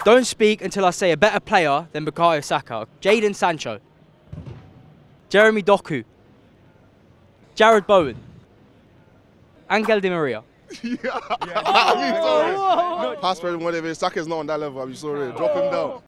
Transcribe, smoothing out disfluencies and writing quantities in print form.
Don't speak until I say a better player than Bukayo Saka. Jadon Sancho. Jeremy Doku. Jared Bowen. Angel Di Maria. Pass for him, whatever. Saka's not on that level. I'm sorry. Drop him down.